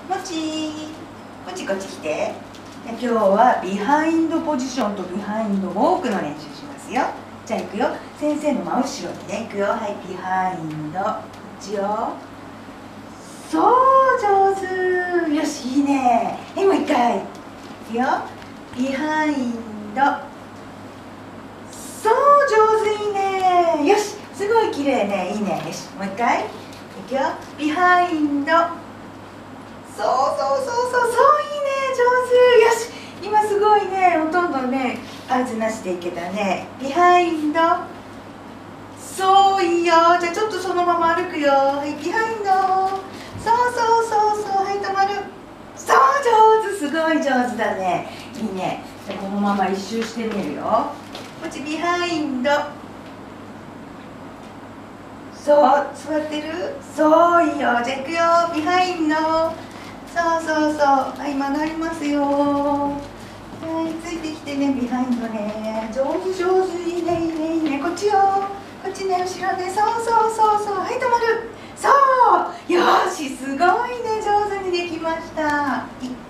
もちー、こっちこっち来て。今日はビハインドポジションとビハインドウォークの練習しますよ。じゃあ行くよ。先生の真後ろにね、行くよ。はい、ビハインド。こっちよ。そう、上手。よし、いいね。はい、もう一回。いくよ。ビハインド。そう、上手、いいね。よし、すごい綺麗ね。いいね。よし、もう一回。いくよ。ビハインド。そうそうそうそうそう、いいね、上手。よし、今すごいね、ほとんどね合図なしでいけたね。ビハインド。そう、いいよ。じゃあちょっとそのまま歩くよ。はい、ビハインド。そうそうそうそう、はい、止まる。そう、上手、すごい上手だね。いいね。じゃあこのまま一周してみるよ。こっちビハインド。そう、座ってる。そう、いいよ。じゃあ行くよ。ビハインド。そうそうそう。はい、曲がりますよ。はい、ついてきてね、ビハインドね。上手上手、いいねいいねいいね。こっちよ。こっちね、後ろね。そうそうそうそう。はい、止まる。そう。よし、すごいね、上手にできました。